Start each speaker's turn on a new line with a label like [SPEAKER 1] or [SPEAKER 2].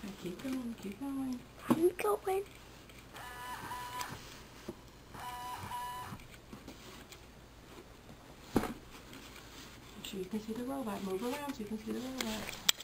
[SPEAKER 1] Okay, keep going, keep going.
[SPEAKER 2] I'm going.
[SPEAKER 1] Make sure you can see the robot. Move around so you can see the robot.